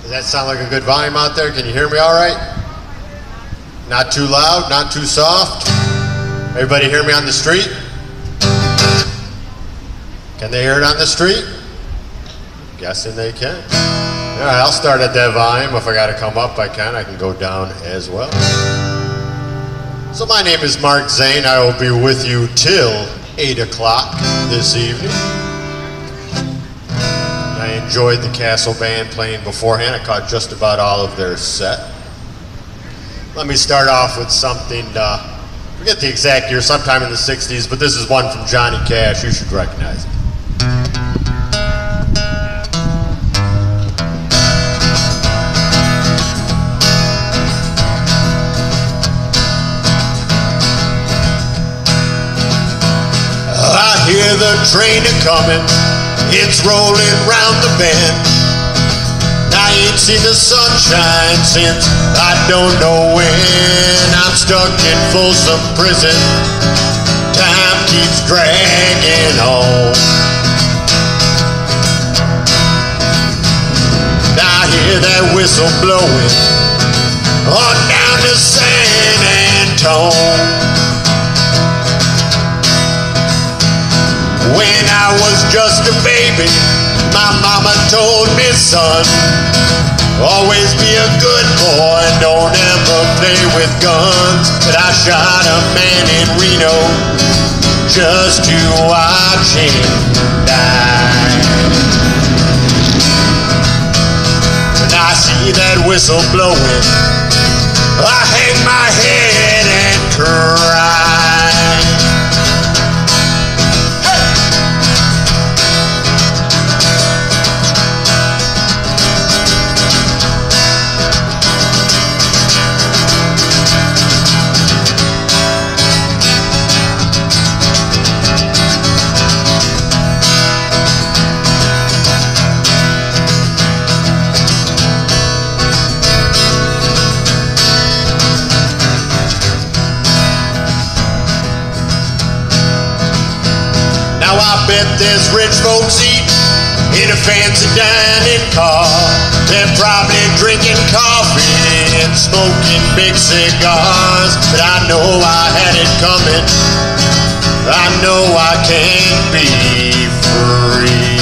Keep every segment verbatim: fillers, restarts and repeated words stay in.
Does that sound like a good volume out there? Can you hear me all right? Not too loud, not too soft? Everybody hear me on the street? Can they hear it on the street? Guessing they can. All right, I'll start at that volume. If I got to come up, I can. I can go down as well. So my name is Mark Zane. I will be with you till eight o'clock this evening. I enjoyed the Castle Band playing beforehand. I caught just about all of their set. Let me start off with something, uh, forget the exact year, sometime in the sixties, but this is one from Johnny Cash. You should recognize it. I hear the train a-comin', it's rolling round the bend. I ain't seen the sunshine since I don't know when. I'm stuck in Folsom Prison, time keeps dragging on. I hear that whistle blowing on down to San Antone. When I was just a baby, my mama told me, son, always be a good boy, don't ever play with guns. But I shot a man in Reno just to watch him die. When I see that whistle blowing, I hang my head and cry. I bet there's rich folks eat in a fancy dining car. They're probably drinking coffee and smoking big cigars. But I know I had it coming, I know I can't be free.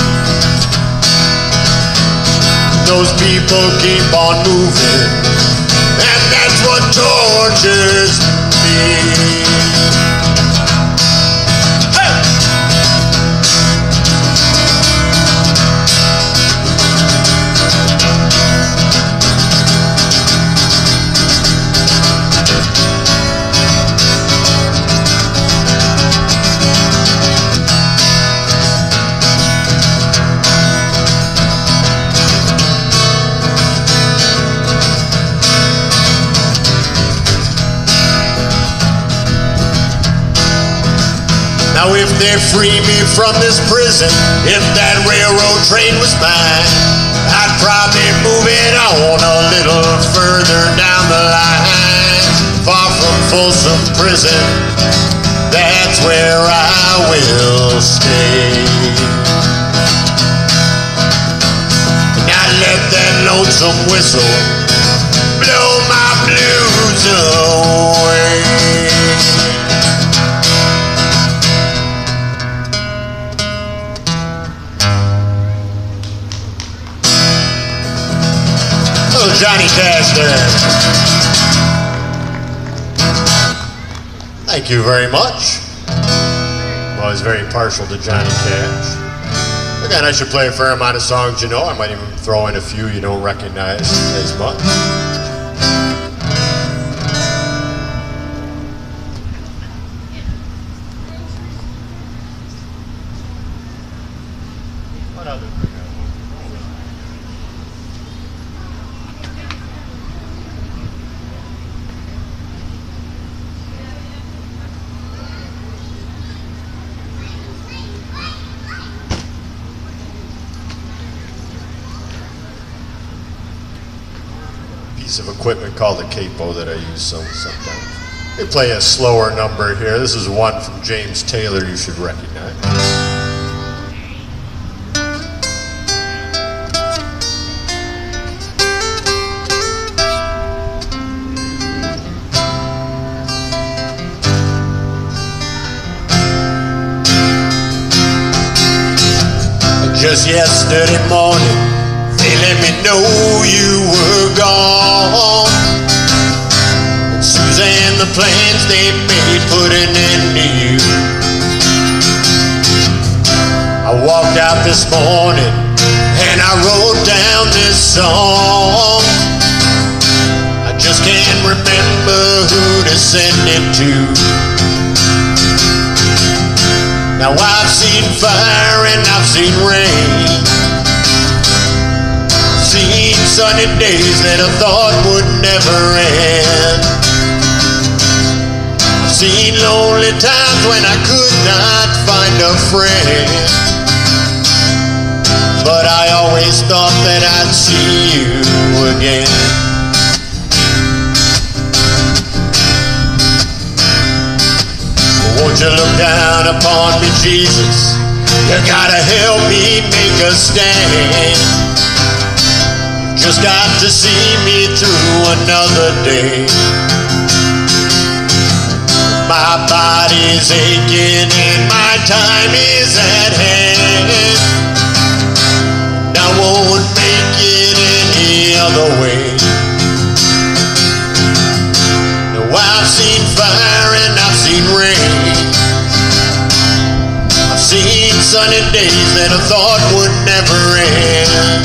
Those people keep on moving, and that's what tortures me. Now if they free me from this prison, if that railroad train was mine, I'd probably move it on a little further down the line. Far from Folsom Prison, that's where I will stay. And I let that lonesome whistle blow my blues away. Johnny Cash there. Thank you very much. I'm always very partial to Johnny Cash. Again, I should play a fair amount of songs you know. I might even throw in a few you don't recognize as much. What other thing? Of equipment called a capo that I use some sometimes. We play a slower number here. This is one from James Taylor you should recognize. Just yesterday morning, they let me know you were gone. And Suzanne, the plans they made put an end to you. I walked out this morning and I wrote down this song. I just can't remember who to send it to. Now I've seen fire and I've seen rain, seen sunny days that I thought would never end. I've seen lonely times when I could not find a friend, but I always thought that I'd see you again. Won't you look down upon me, Jesus? You gotta help me make a stand. You just got to see me through another day. My body's aching and my time is at hand. I won't make it any other way. Now I've seen fire and I've seen rain, seen sunny days that I thought would never end.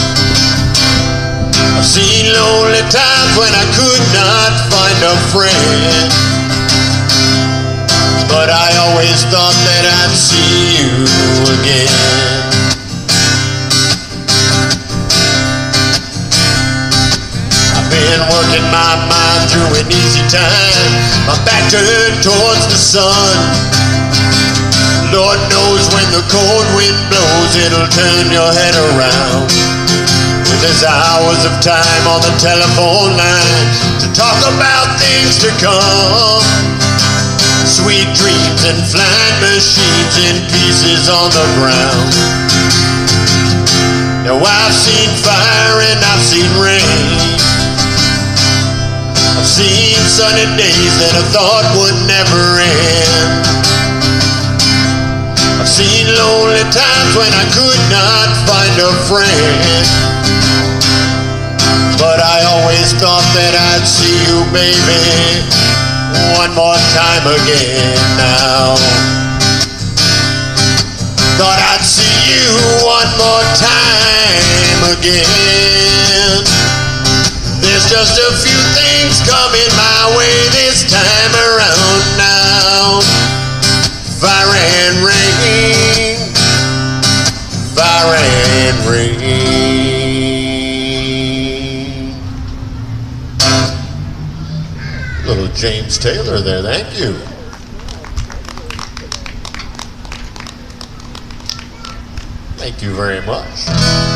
I've seen lonely times when I could not find a friend, but I always thought that I'd see you again. I've been working my mind through an easy time, my back turned towards the sun. Lord knows when the cold wind blows, it'll turn your head around. But there's hours of time on the telephone line to talk about things to come. Sweet dreams and flying machines in pieces on the ground. Now I've seen fire and I've seen rain. I've seen sunny days that I thought would never end. I've seen lonely times when I could not find a friend, but I always thought that I'd see you, baby, one more time again now. Thought I'd see you one more time again. There's just a few things coming my way this time around now. Fire and rain, fire and rain. Little James Taylor there, thank you. Thank you very much.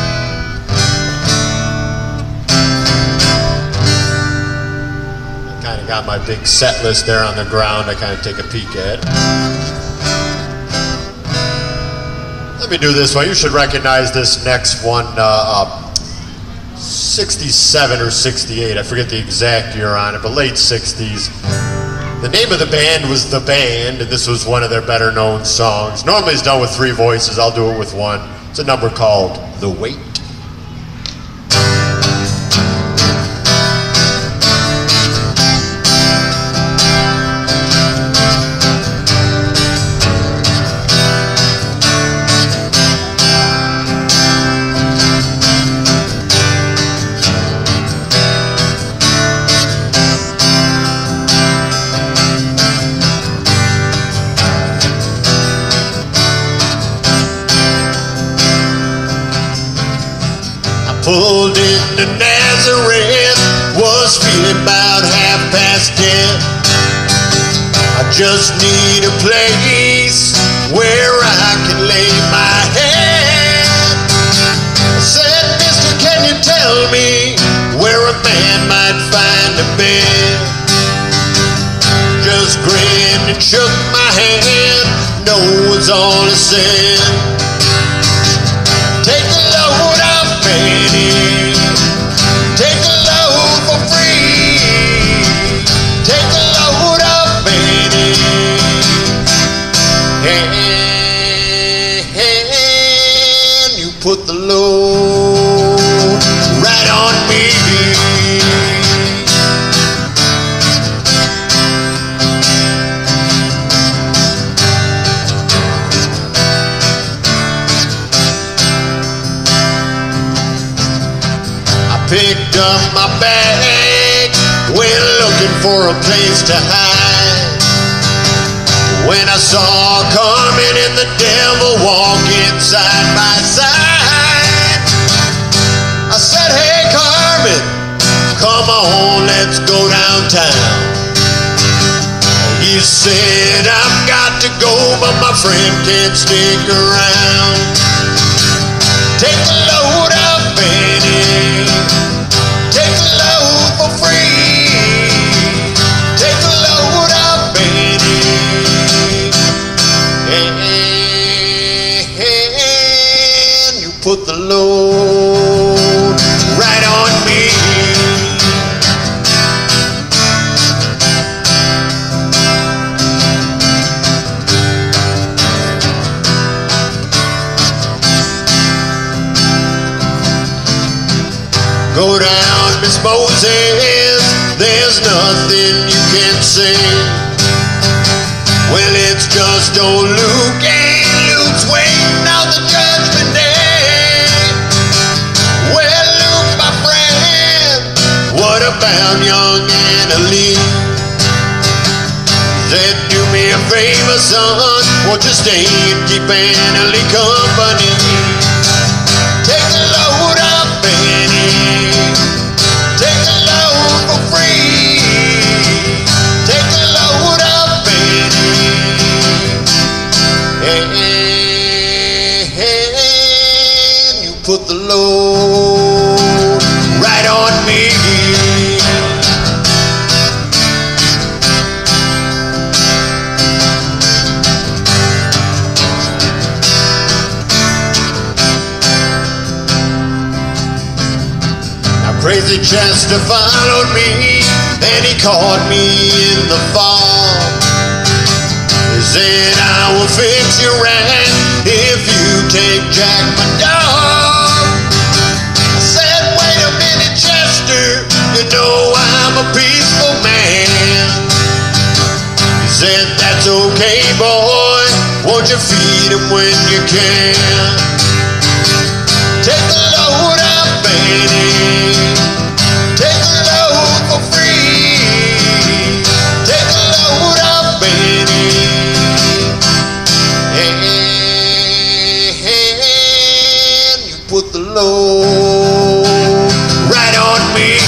I kind of got my big set list there on the ground I kind of take a peek at. Let me do this one. You should recognize this next one, uh, uh, sixty-seven or sixty-eight. I forget the exact year on it, but late sixties. The name of the band was The Band, and this was one of their better known songs. Normally it's done with three voices. I'll do it with one. It's a number called The Wait. Pulled into Nazareth, was feeling about half past ten. I just need a place where I can lay my head. I said, mister, can you tell me where a man might find a bed? Just grinned and shook my hand, no was all he said. Take a load off Fanny, take a load for free. Take a load off Fanny, and picked up my bag, went looking for a place to hide. When I saw Carmen and the devil walking side by side, I said, hey Carmen, come on, let's go downtown. He said, I've got to go, but my friend can't stick around. Take the load up, Benny. Take the load for free. Take the load up, Benny. And you put the load right on me. Go down, Miss Moses, there's nothing you can say. Well, it's just old Luke and Luke's waiting out the judgment day. Well, Luke, my friend, what about young Annalie? Said, do me a favor, son, won't you stay and keep Annalie company? Take the load up, Benny. Take the load for free. Take the load up, Benny. And you put the load right on me. Crazy Chester followed me, and he caught me in the fall. He said, I will fix you right if you take Jack, my dog. I said, wait a minute, Chester, you know I'm a peaceful man. He said, that's okay, boy, won't you feed him when you can? Take the load up, Benny. Take the load for free. Take the load up, Benny. And you put the load right on me.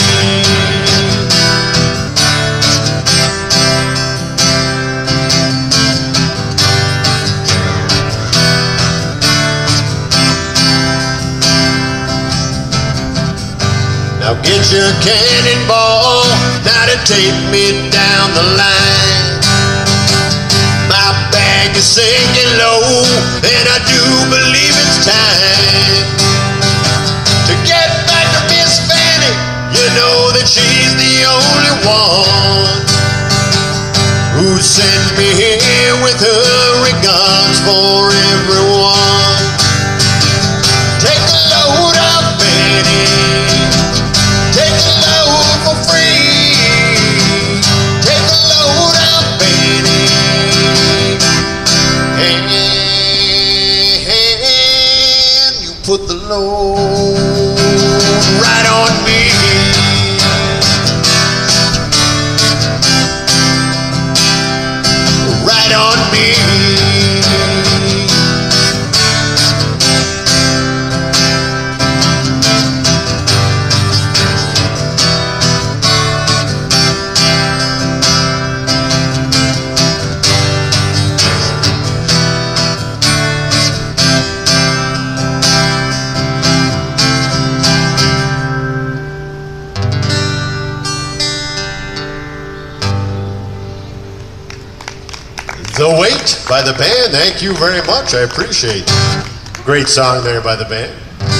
Now get your cannonball, now to take me down the line. My bag is sinking low, and I do believe it's time to get back to Miss Fanny. You know that she's the only one who sent me here with her regards for everyone. Take the load up, Benny. Take the load for free. Take the load up, Benny. And you put the load right on me. Right on me. The Wait by the band. Thank you very much. I appreciate it. Great song there by the band.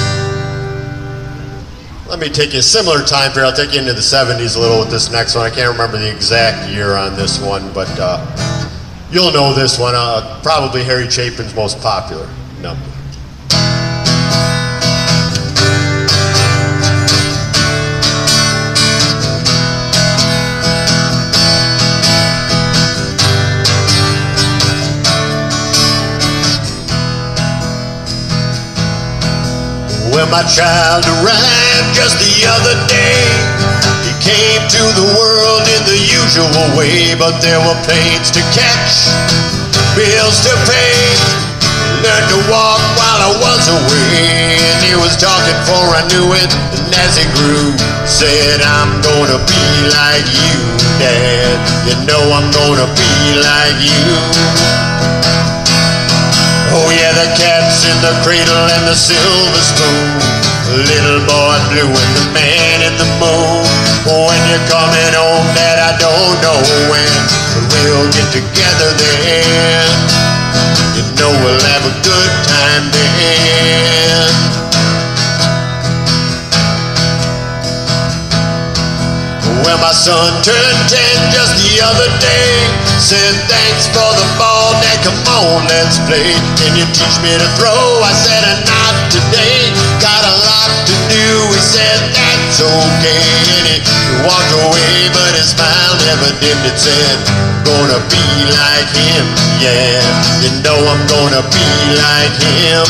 Let me take you a similar time period. I'll take you into the seventies a little with this next one. I can't remember the exact year on this one, but uh, you'll know this one. Uh, probably Harry Chapin's most popular number. Well, my child arrived just the other day. He came to the world in the usual way, but there were planes to catch, bills to pay. Learned to walk while I was away, and he was talking before I knew it. And as he grew, said, I'm gonna be like you, Dad. You know I'm gonna be like you. Oh yeah, the cat's in the cradle and the silver spoon, the little boy blue and the man in the moon. When you're coming home, Dad, I don't know when, but we'll get together then. You know we'll have a good time then. Well, my son turned ten just the other day. Said thanks for the ball, Dad, come on, let's play. Can you teach me to throw? I said, not today, got a lot to do. He said, that's okay. And he walked away, but his smile never dimmed. It said, I'm gonna be like him, yeah. You know I'm gonna be like him.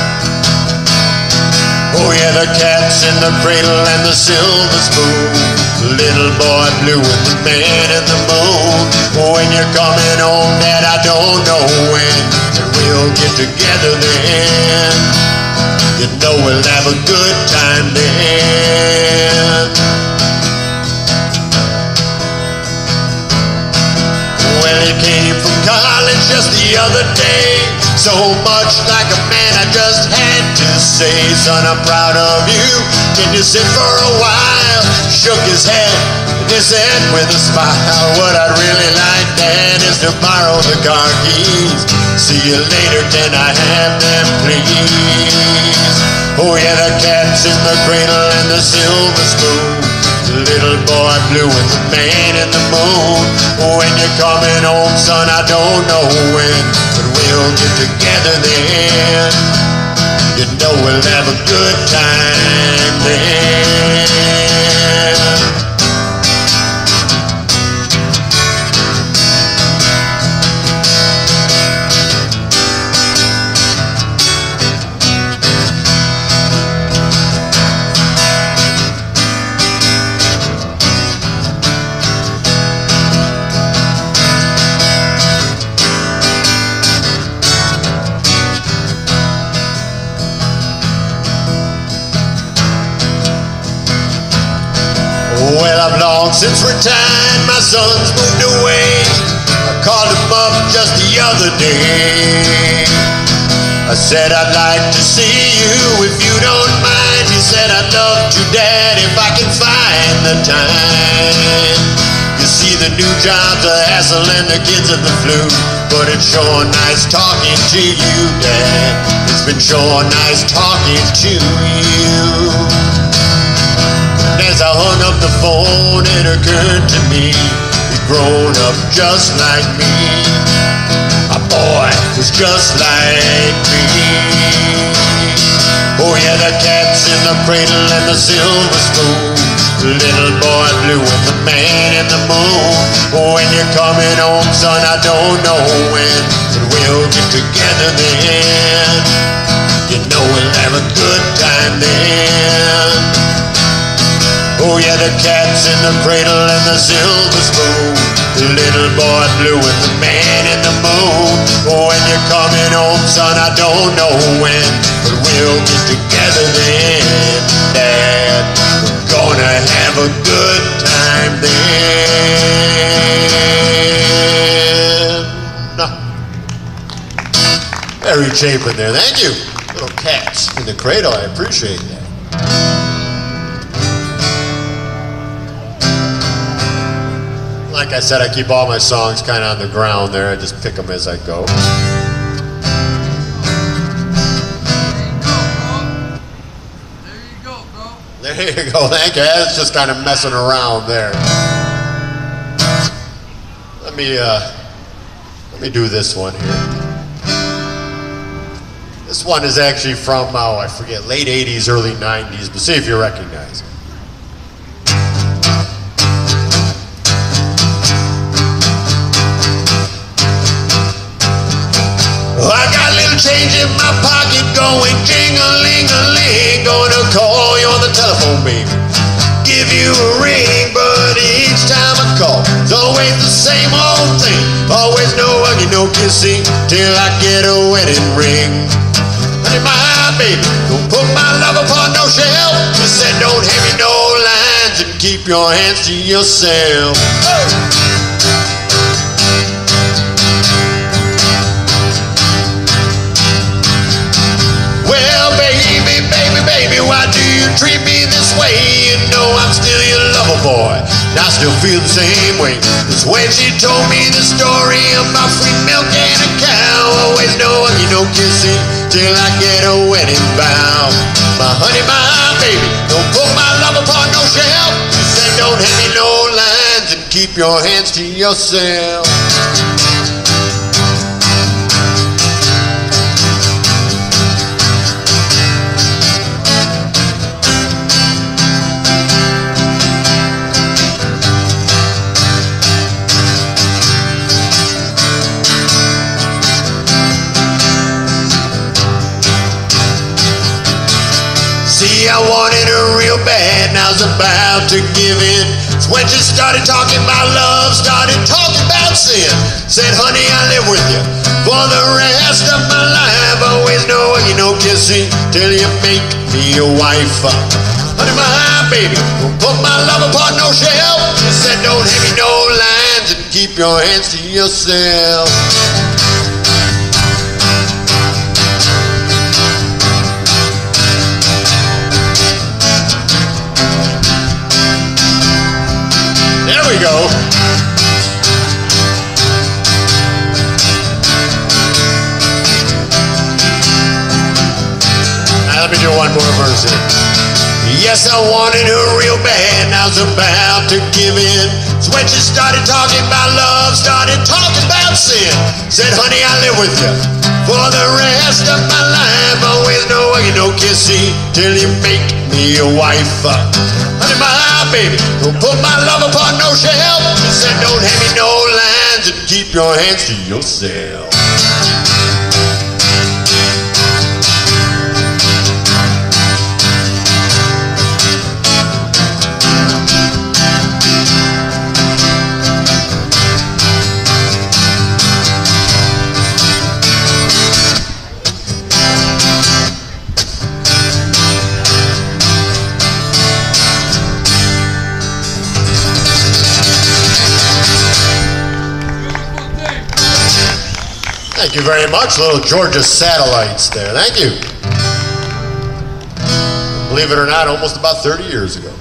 Oh yeah, the cat's in the cradle and the silver spoon, the little boy blue and the man in the moon. When you're coming home, Dad, I don't know when, and we'll get together then. You know we'll have a good time then. Well, he came from college just the other day, so much like a man I just had to say, son, I'm proud of you. Can you sit for a while? Shook his head and he said with a smile, what I'd really like, Dad, is to borrow the car keys. See you later, can I have them, please? Oh yeah, the cat's in the cradle and the silver spoon, the little boy blue and the man in the moon. When you're coming home, son, I don't know when, but we'll get together then. You know we'll have a good time then. Well, I've long since retired, my son's moved away. I called him up just the other day. I said, I'd like to see you if you don't mind. He said, I'd love to, Dad, if I can find the time. You see, the new job's a hassle and the kids are the flu, but it's sure nice talking to you, Dad. It's been sure nice talking to you. As I hung up the phone, it occurred to me, he'd grown up just like me. A boy was just like me. Oh yeah, the cat's in the cradle and the silver spoon, the little boy blue and the man in the moon. When you're coming home, son, I don't know when, but we'll get together then. You know we'll have a good time then. Oh yeah, the cat's in the cradle and the silver spoon, the little boy blue and the man in the moon. When you're coming home, son, I don't know when, but we'll get together then, Dad. We're gonna have a good time then. Very Chapin there, thank you. Little cats in the cradle, I appreciate that. Like I said, I keep all my songs kind of on the ground there. I just pick them as I go. There you go, bro. There you go. Thank you. It's just kind of messing around there. Let me, uh, let me do this one here. This one is actually from, oh, I forget, late eighties, early nineties, but see if you recognize it. I got a little change in my pocket going jing-a-ling-a-ling. ain't gonna call you on the telephone, baby. Give you a ring, but each time I call, it's always the same old thing. Always no hugging, no kissing, till I get a wedding ring. Honey, my baby, don't put my love upon no shelf. She said don't hand me no lines and keep your hands to yourself. Well, baby, baby, baby, why do you treat me this way? You know I'm still your lover boy, and I still feel the same way. That's when she told me the story about free milk and a cow. Always no hugging, no kissing, till I get a wedding vow. My honey, my baby, don't put my love upon no shelf. She said don't hand me no lines and keep your hands to yourself. See, I wanted her real bad, and I was about to give in. It's when she started talking about love, started talking about sin. Said, honey, I live with you for the rest of my life. Always no hugging, no kissing, till you make me your wife. Honey, my baby, don't put my love upon no shelf. She said, don't hand me no lines and keep your hands to yourself. There we go. Now let me do one more verse here. Yes, I wanted her real bad, and I was about to give in. So when she started talking about love, started talking about sin, said, honey, I live with you for the rest of my life. Always no hugging, no kissing, till you make me your wife. Honey, my baby, don't put my love upon no shelf. She said don't hand me no lines and keep your hands to yourself. Thank you very much. Little Georgia Satellites there. Thank you. Believe it or not, almost about thirty years ago.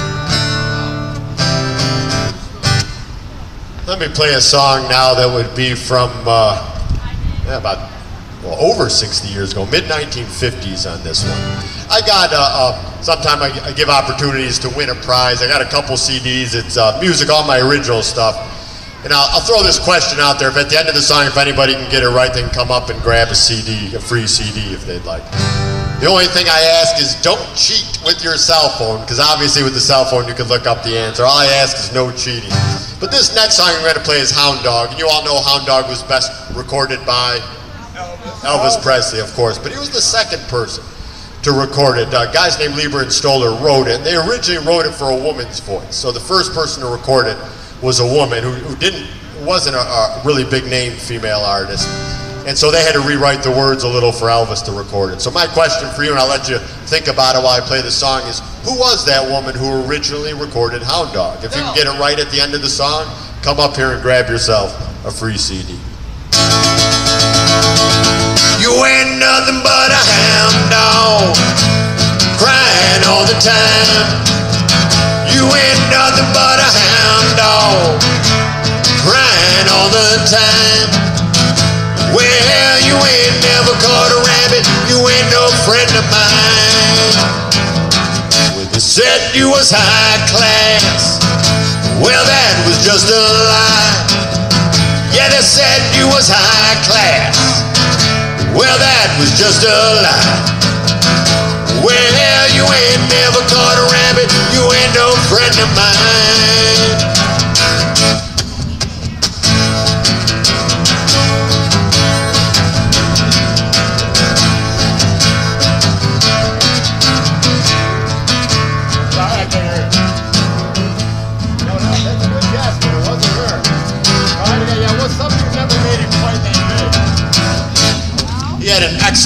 Let me play a song now that would be from uh, yeah, about well, over sixty years ago, mid nineteen fifties on this one. I got, uh, uh, sometime I, I give opportunities to win a prize. I got a couple C Ds. It's uh, music, all my original stuff. And I'll, I'll throw this question out there. If at the end of the song, if anybody can get it right, they can come up and grab a C D, a free C D if they'd like. The only thing I ask is don't cheat with your cell phone, because obviously with the cell phone you can look up the answer. All I ask is no cheating. But this next song I'm going to play is Hound Dog. And you all know Hound Dog was best recorded by Elvis, Elvis Presley, of course. But he was the second person to record it. Uh, guys named Lieber and Stoller wrote it. And they originally wrote it for a woman's voice. So the first person to record it was a woman who, who didn't, wasn't a, a really big name female artist. And so they had to rewrite the words a little for Elvis to record it. So my question for you, and I'll let you think about it while I play the song, is who was that woman who originally recorded Hound Dog? If you can get it right at the end of the song, come up here and grab yourself a free C D. You ain't nothing but a hound dog, crying all the time. You ain't nothing but a hound dog, crying all the time. Well, you ain't never caught a rabbit, you ain't no friend of mine. When they said you was high class, well, that was just a lie. Yeah, they said you was high class, well, that was just a lie. Well, you ain't never caught a rabbit, you ain't no friend of mine.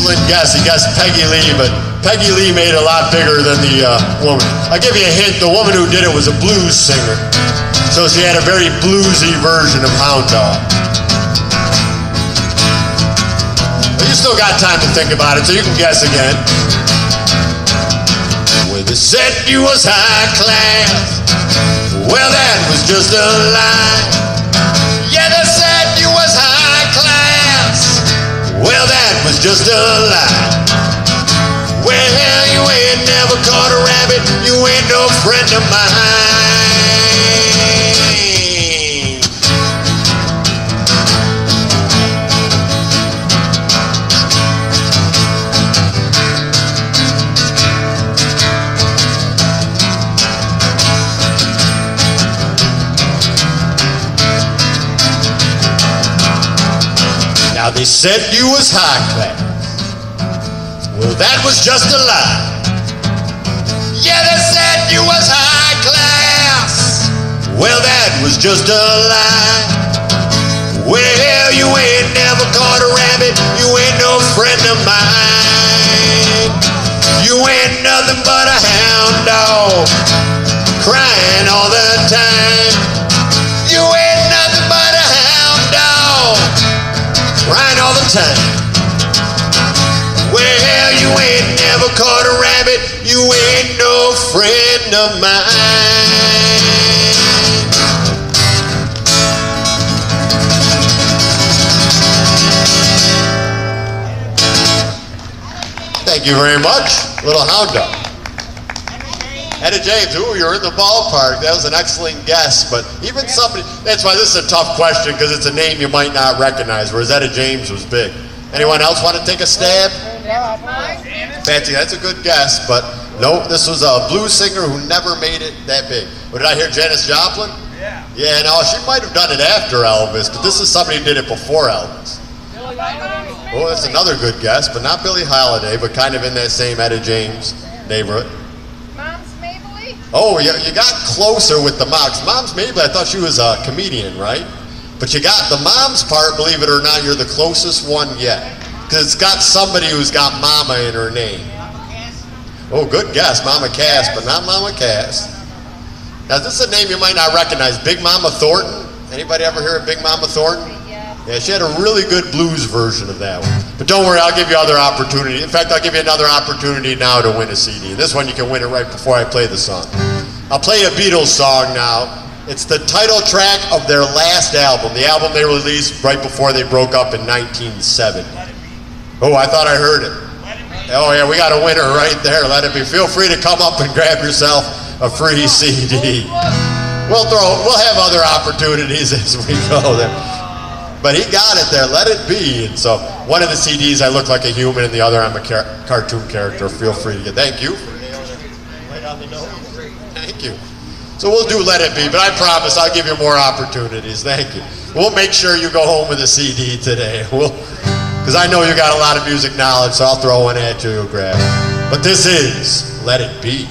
excellent guess. He guessed Peggy Lee, but Peggy Lee made it a lot bigger than the uh, woman. I'll give you a hint. The woman who did it was a blues singer. So she had a very bluesy version of Hound Dog. But you still got time to think about it, so you can guess again. Well, they said you was high class. Well, that was just a lie. Yeah, they said you was high class. Well, that was just a lie. Well, you ain't never caught a rabbit. You ain't no friend of mine. Now they said you was high class. Well, that was just a lie. Yeah, they said you was high class. Well, that was just a lie. Well, you ain't never caught a rabbit. You ain't no friend of mine. You ain't nothing but a hound dog, crying all the time. You ain't nothing but a hound dog, crying all the time. Well, you ain't never caught a rabbit. You ain't no friend of mine. Thank you very much. Little Hound Dog. Etta James, ooh, you're in the ballpark. That was an excellent guess, but even somebody, that's why this is a tough question, because it's a name you might not recognize, whereas Etta James was big. Anyone else want to take a stab? Fancy, that's a good guess, but no, this was a blues singer who never made it that big. What did I hear, Janis Joplin? Yeah. Yeah, no, she might have done it after Elvis, but this is somebody who did it before Elvis. Oh, that's another good guess, but not Billie Holiday, but kind of in that same Etta James neighborhood. Mom's Mabley? Oh, you, you got closer with the Moms. Mom's Mabley, I thought she was a comedian, right? But you got the mom's part, believe it or not, you're the closest one yet. Because it's got somebody who's got Mama in her name. Oh, good guess, Mama Cass, but not Mama Cass. Now, this is a name you might not recognize. Big Mama Thornton. Anybody ever hear of Big Mama Thornton? Yeah, she had a really good blues version of that one. But don't worry, I'll give you other opportunity. In fact, I'll give you another opportunity now to win a C D. This one you can win it right before I play the song. I'll play a Beatles song now. It's the title track of their last album, the album they released right before they broke up in nineteen seventy. Oh, I thought I heard it. Oh yeah, we got a winner right there. Let it be. Feel free to come up and grab yourself a free C D. We'll throw, we'll have other opportunities as we go there. But he got it there, Let It Be. And so one of the C Ds I look like a human and the other I'm a car cartoon character. Feel free to get, thank you. Right on the nose. Thank you. So we'll do Let It Be, but I promise I'll give you more opportunities. Thank you. We'll make sure you go home with a C D today. We'll, because I know you got a lot of music knowledge, so I'll throw one at you, you'll grab it. But this is Let It Be.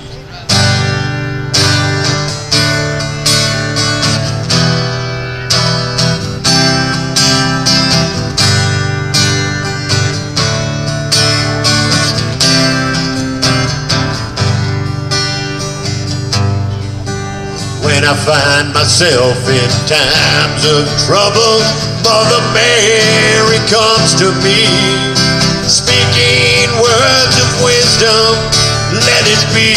When I find myself in times of trouble, Mother Mary comes to me, speaking words of wisdom, let it be.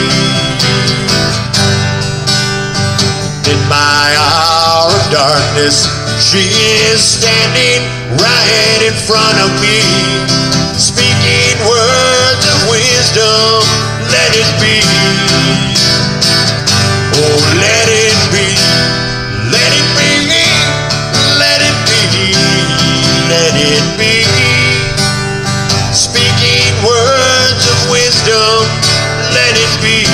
In my hour of darkness, she is standing right in front of me, speaking words of wisdom, let it be. Oh, let it be, let it be, let it be, let it be. Speaking words of wisdom, let it be.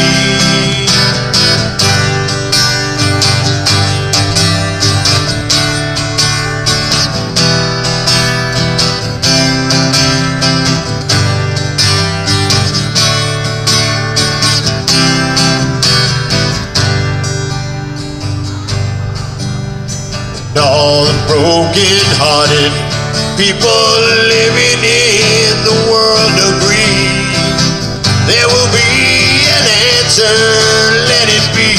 All the broken hearted people living in the world agree there will be an answer, let it be.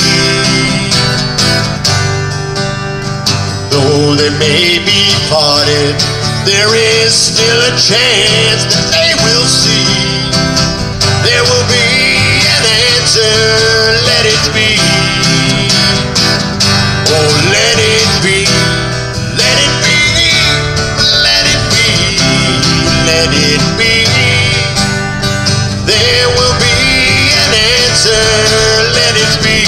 Though they may be parted, there is still a chance that they will see. There will be an answer, let it be. Oh, let it be, let it be, let it be, let it be. There will be an answer, let it be.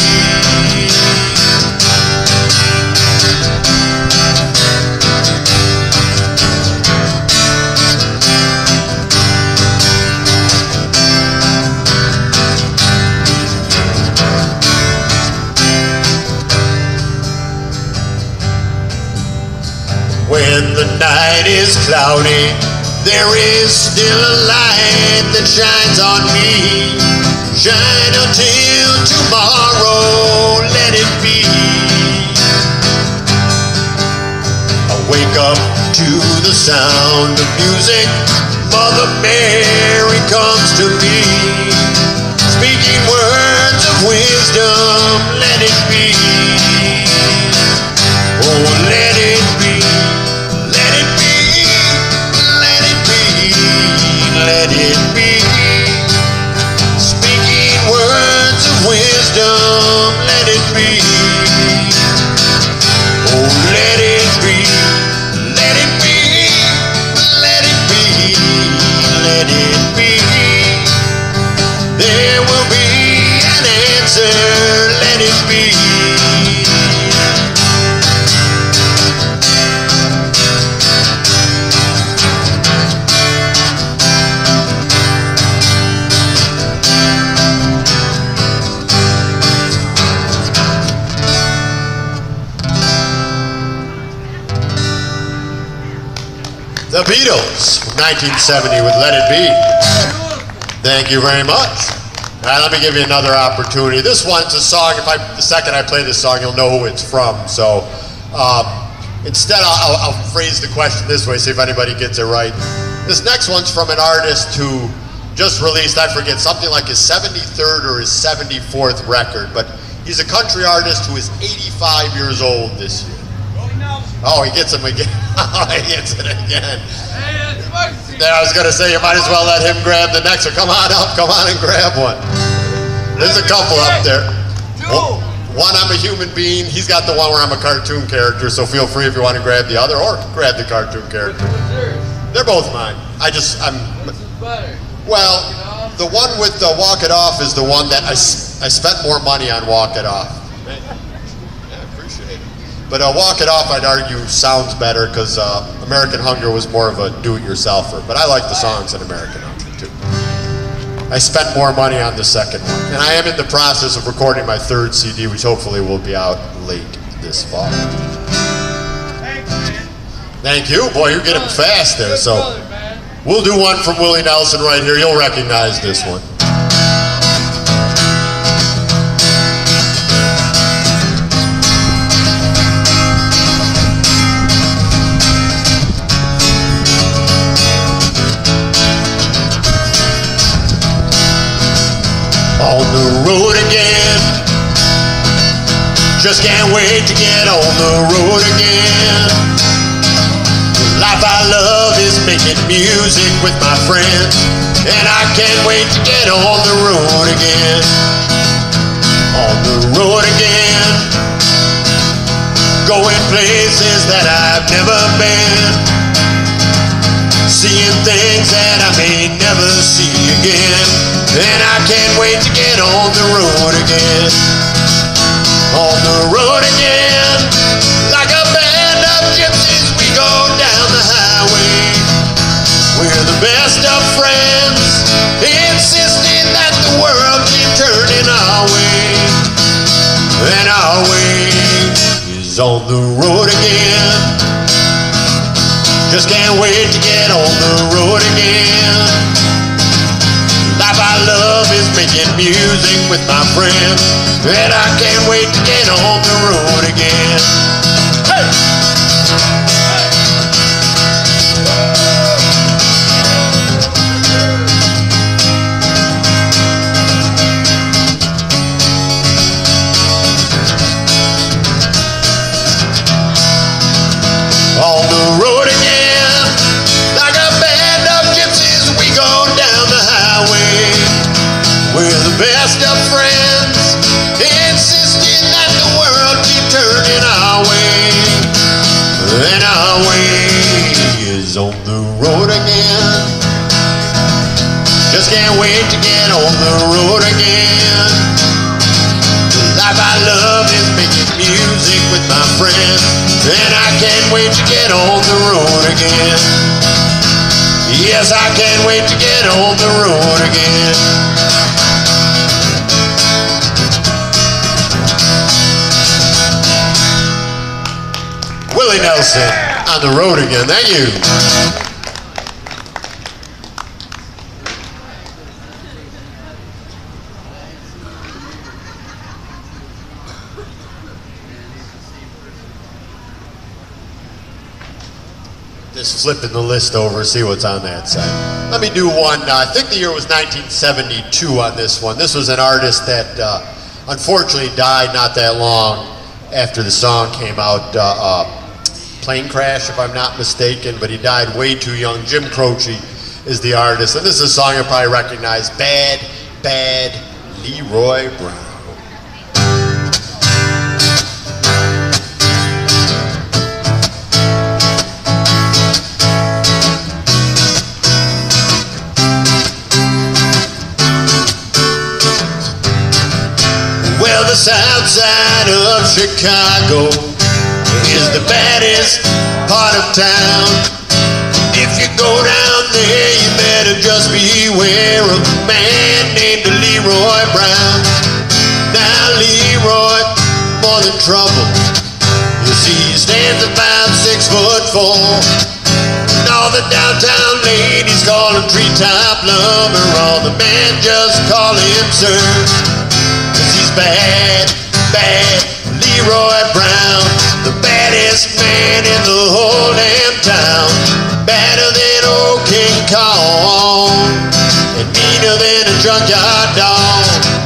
When the night is cloudy, there is still a light that shines on me. Shine until tomorrow, let it be. I wake up to the sound of music. Mother Mary comes to me, speaking words of wisdom, let it be. Oh, let it be. Let it be, speaking words of wisdom, let it be. Oh, let it be, let it be, let it be, let it be. There will be an answer, let it be. The Beatles, nineteen seventy with Let It Be. Thank you very much. All right, let me give you another opportunity. This one's a song, if I, the second I play this song, you'll know who it's from. So um, instead, I'll, I'll, I'll phrase the question this way, see if anybody gets it right. This next one's from an artist who just released, I forget, something like his seventy-third or his seventy-fourth record, but he's a country artist who is eighty-five years old this year. Oh, he gets him again. Oh, he gets it again. There, I was going to say, you might as well let him grab the next one. Come on up, come on and grab one. There's a couple up there. One, I'm a human being. He's got the one where I'm a cartoon character, so feel free if you want to grab the other, or grab the cartoon character. They're both mine. I just, I'm... Well, the one with the Walk It Off is the one that I, I spent more money on Walk It Off. But uh, Walk It Off, I'd argue, sounds better because uh, American Hunger was more of a do-it-yourselfer. But I like the songs in American Hunger, too. I spent more money on the second one. And I am in the process of recording my third C D, which hopefully will be out late this fall. Thank you. Boy, you're getting fast there. So we'll do one from Willie Nelson right here. You'll recognize this one. On the road again, just can't wait to get on the road again. The life I love is making music with my friends, and I can't wait to get on the road again. On the road again, going places that I've never been, seeing things that I may never see again. And I can't wait to get on the road again. On the road again, like a band of gypsies, we go down the highway. We're the best of friends, insisting that the world keep turning our way. And our way is on the road again. Just can't wait to get on the road again. Life I love is making music with my friends, and I can't wait to get on the road again. Hey! is on the road again. Just can't wait to get on the road again. The life I love is making music with my friends, and I can't wait to get on the road again. Yes, I can't wait to get on the road again. Willie Nelson on the road again. Thank you. Just flipping the list over, see what's on that side. Let me do one. Uh, I think the year was nineteen seventy-two on this one. This was an artist that uh, unfortunately died not that long after the song came out. Uh, uh, plane crash, if I'm not mistaken, but he died way too young. Jim Croce is the artist, and this is a song you'll probably recognize. Bad, Bad Leroy Brown. Well, the south side of Chicago is the baddest part of town. If you go down there, you better just beware of a man named Leroy Brown. Now Leroy, more than trouble, you see he stands about six foot four, and all the downtown ladies call him treetop lover. All the men just call him sir, 'cause he's bad, bad Leroy Brown, the baddest man in the whole damn town. Badder than old King Kong, and meaner than a junkyard dog.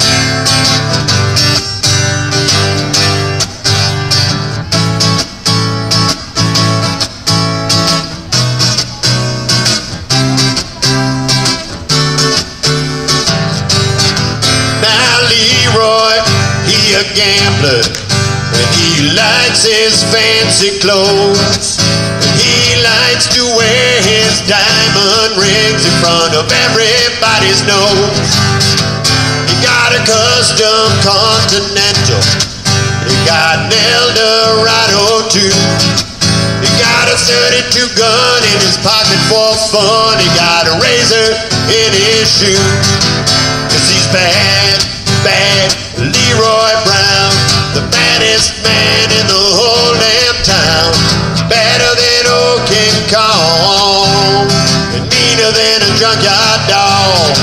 Now Leroy, he a gambler, and he likes his fancy clothes, and he likes to wear his diamond rings in front of everybody's nose. He got a custom Continental, he got an Eldorado too. He got a thirty-two gun in his pocket for fun. He got a razor in his shoe, 'cause he's bad, bad Leroy Brown, the baddest man in the whole damn town. Badder than old King Kong, and meaner than a junkyard dog.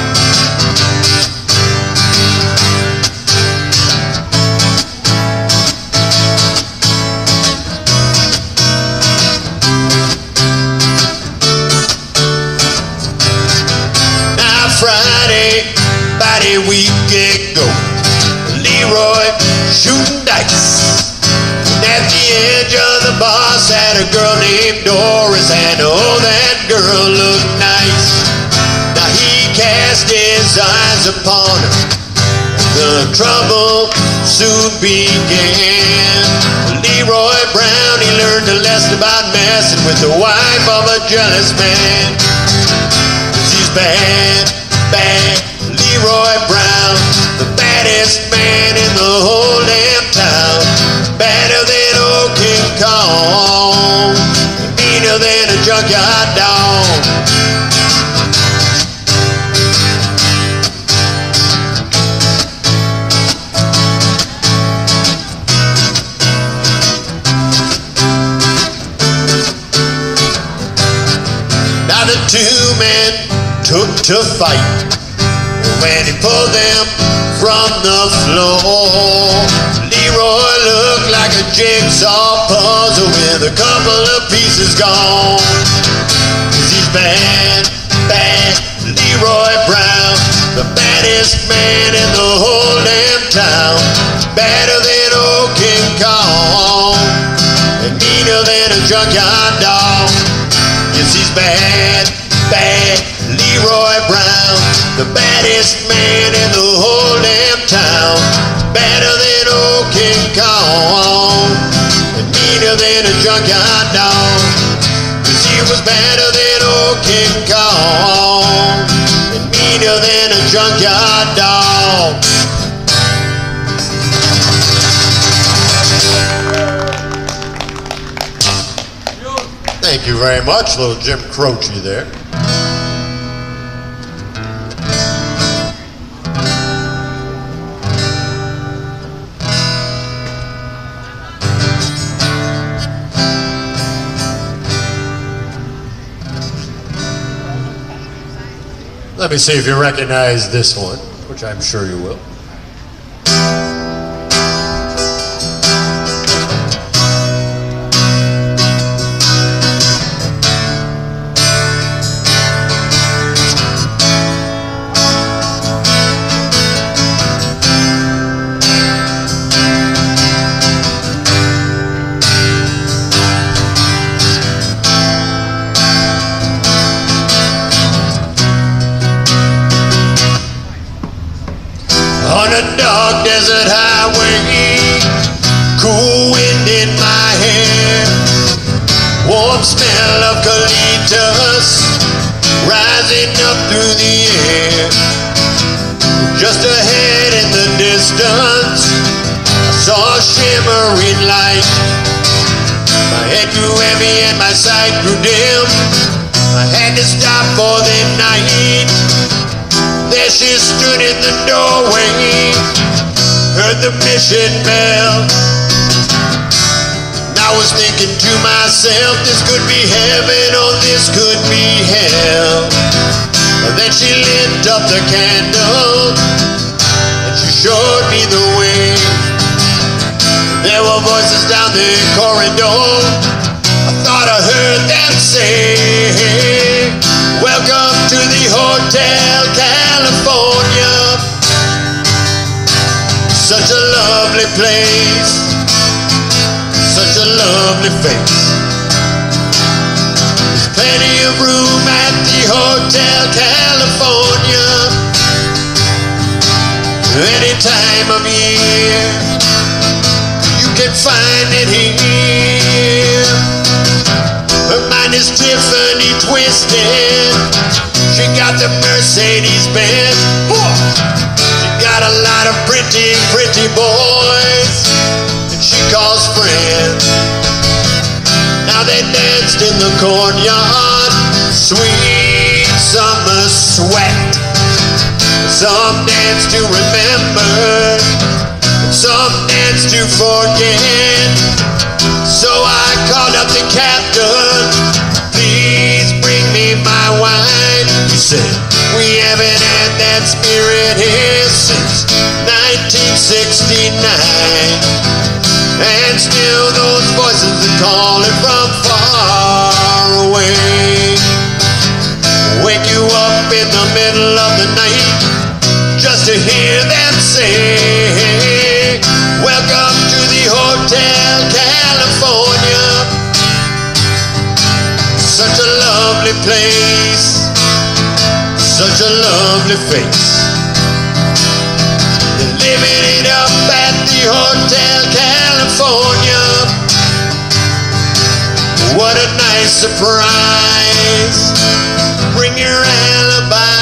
Now Friday, about a week ago, Leroy shooting dice. At the edge of the bar sat a girl named Doris, and oh, that girl looked nice. Now he cast his eyes upon her, and the trouble soon began. Leroy Brown, he learned a lesson about messing with the wife of a jealous man. 'Cause he's bad, bad Leroy Brown, the baddest man in the whole damn town. Badder than old King Kong, and meaner than a junkyard dog. Now the two men took to fight, when he pulled them from the floor, Leroy looked like a jigsaw puzzle with a couple of pieces gone. 'Cause he's bad, bad Leroy Brown, the baddest man in the whole damn town. Badder than old King Kong, and meaner than a junkyard dog. Yes, he's bad, bad Leroy Brown, the baddest man in the whole damn town. Badder than old King Kong, and meaner than a junkyard dog. 'Cause he was better than old King Kong and meaner than a junkyard dog. Thank you very much, little Jim Croce there. Let me see if you recognize this one, which I'm sure you will. On a dark desert highway, cool wind in my hair, warm smell of colitas rising up through the air. Just ahead in the distance, I saw a shimmering light. My head grew heavy and my sight grew dim. I had to stop for the night. There she stood in the doorway, heard the mission bell. And I was thinking to myself, this could be heaven or this could be hell. And then she lit up the candle and she showed me the way. There were voices down the corridor, I thought I heard them say, welcome to the Hotel California. Such a lovely place, such a lovely face. There's plenty of room at the Hotel California, any time of year you can find it here. Her mind is Tiffany twisted, she got the Mercedes Benz. She got a lot of pretty, pretty boys that she calls friends. Now they danced in the courtyard, sweet summer sweat. Some dance to remember, and some dance to forget. So I called up the captain, please bring me my wine. He said, we haven't had that spirit here since nineteen sixty-nine. And still those voices are calling from far away. Wake you up in the middle of the night just to hear them say, welcome to the Hotel California. Such a lovely place, such a lovely face. They're living it up at the Hotel California. What a nice surprise, bring your alibi.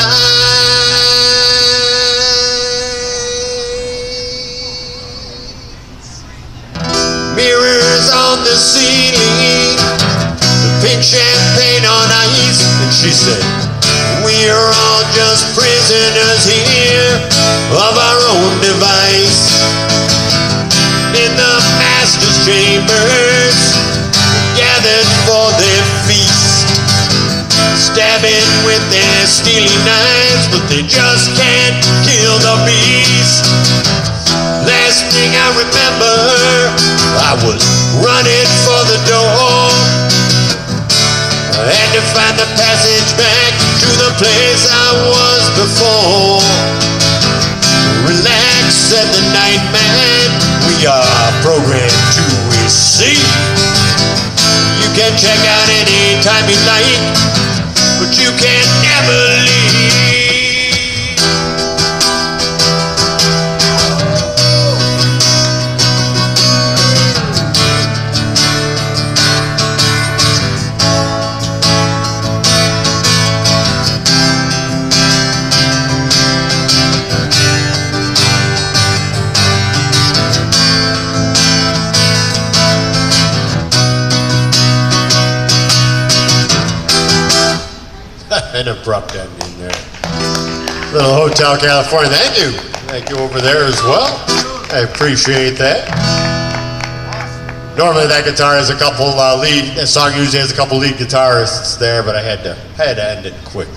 Mirrors on the ceiling, the pink champagne on ice. And she said, we're all just prisoners here of our own device. In the master's chambers, gathered for their feast, stabbing with their steely knives, but they just can't kill the beast. Last thing I remember, I was running for the door. I had to find the passage back to the place I was before. Relax, said the night man, we are programmed to receive. You can check out any time you like, but you can never leave. An abrupt ending there. Little Hotel California. Thank you. Thank you over there as well. I appreciate that. Normally that guitar has a couple uh, lead, that song usually has a couple lead guitarists there, but I had to, had to end it quickly.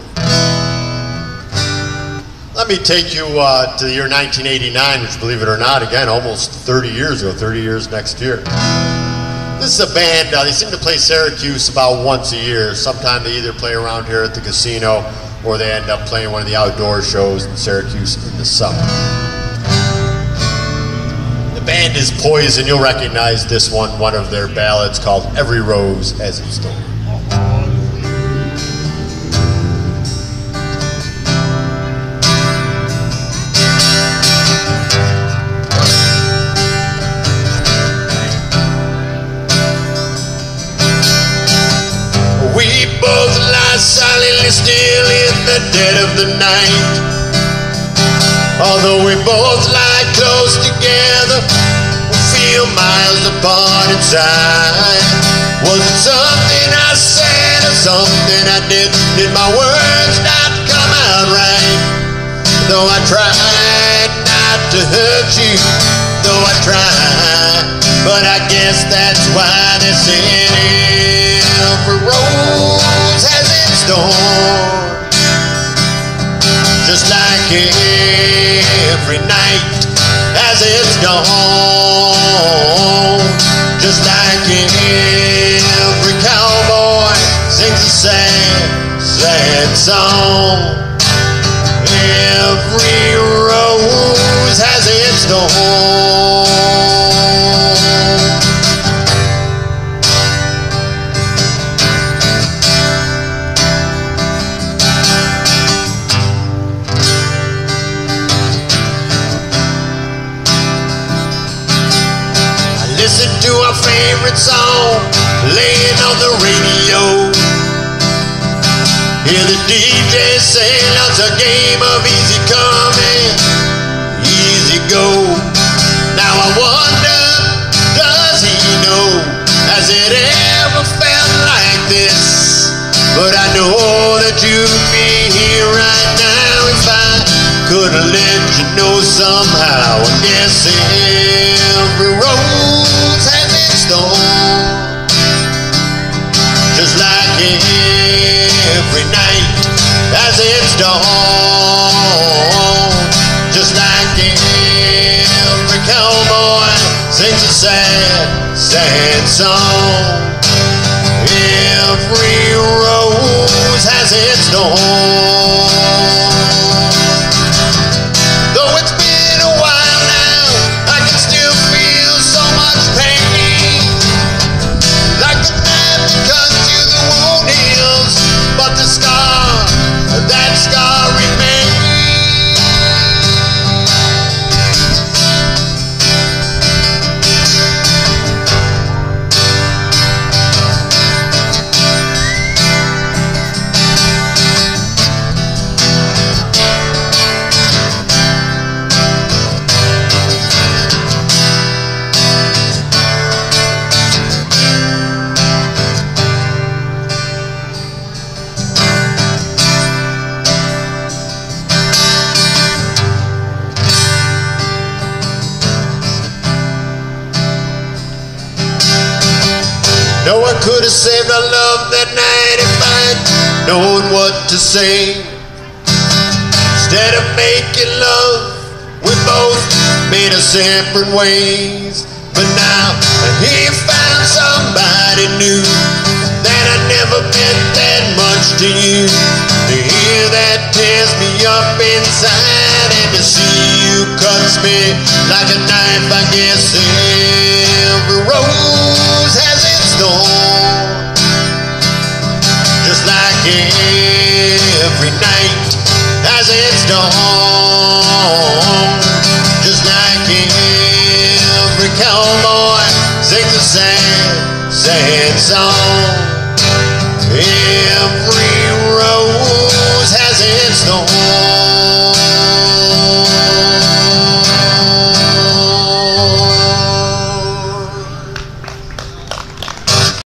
Let me take you uh, to the year nineteen eighty-nine, which, believe it or not, again, almost thirty years ago, thirty years next year. This is a band, uh, they seem to play Syracuse about once a year. Sometime they either play around here at the casino or they end up playing one of the outdoor shows in Syracuse in the summer. The band is Poison. You'll recognize this one, one of their ballads called Every Rose Has Its Thorn. We both lie silently still in the dead of the night. Although we both lie close together, we feel miles apart inside. Was it something I said or something I did? Did my words not come out right? Though I tried not to hurt you, though I tried, but I guess that's why they said every rose has its thorn. Just like every night has its dawn. Just like every cowboy sings a sad, sad song. Every rose has its thorn. Listen to our favorite song playing on the radio. Hear the D J say it's a game of easy come and easy go. Now I wonder, does he know? Has it ever felt like this? But I know that you'd be here right now if I could have let you know somehow. I guess every rose has its thorn. Just like every night has its dawn. Just like every cowboy sings a sad, sad song. Every rose has its thorn. Though it's been a while now, I can still feel so much pain. Like the knife that cuts you, the wound heals, but the scar, that scar remains. No one could have saved our love that night if I'd known what to say. Instead of making love, we both made our separate ways. But now he found somebody new that I never meant that much to you. To hear that tears me up inside, and to see you cuts me like a knife. I guess every rose has its thorn. Just like every night has its dawn. Just like every cowboy sings a sad, sad song. Every rose has its thorn.